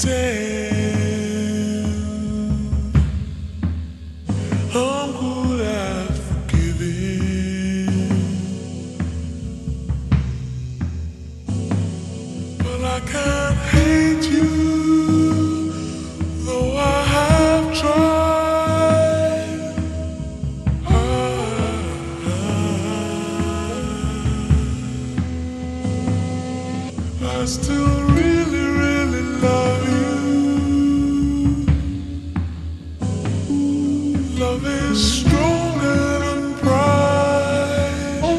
I'm good at forgiving, but I can't hate you, though I have tried. I still really, really love you. Love is stronger than pride.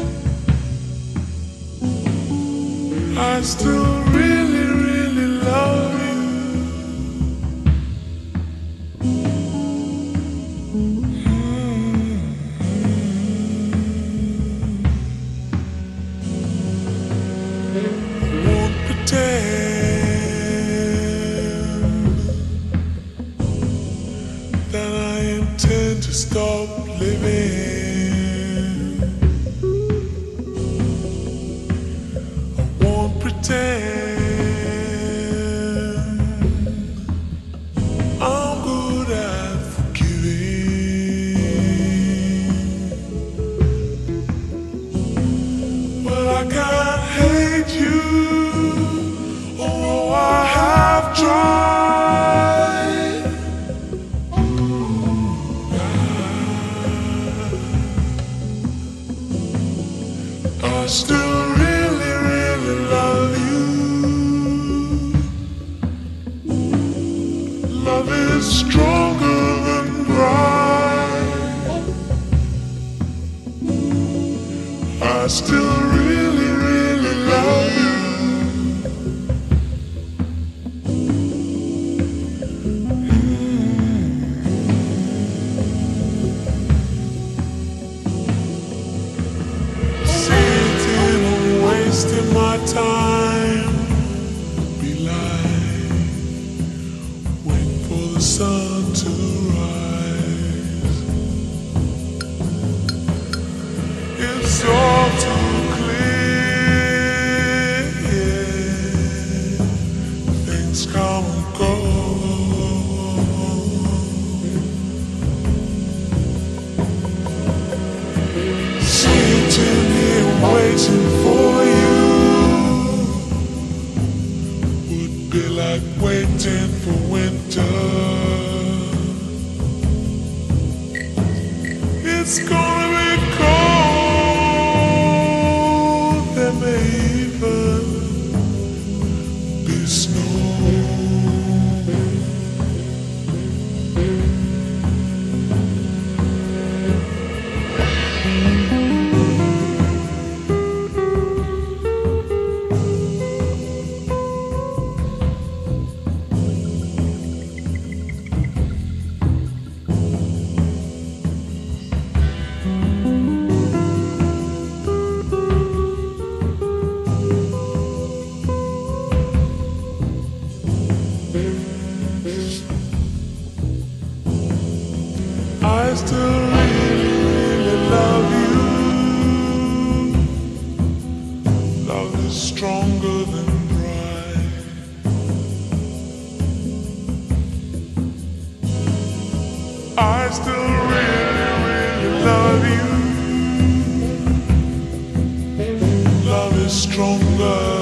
I still really, really love you. Won't pretend that I intend to stop living. I won't pretend I'm good at forgiving, but I can't hate you, although I have tried. I still really, really love you. Love is stronger than pride. I still really, really love you. Wasting my time, be like waiting for the sun to rise. It's all too clear, things come and go. Sitting here waiting for you would be like waiting for winter. It's gonna be cold, there may even be snow. I still really, really love you. Love is stronger than pride. I still really, really love you. Love is stronger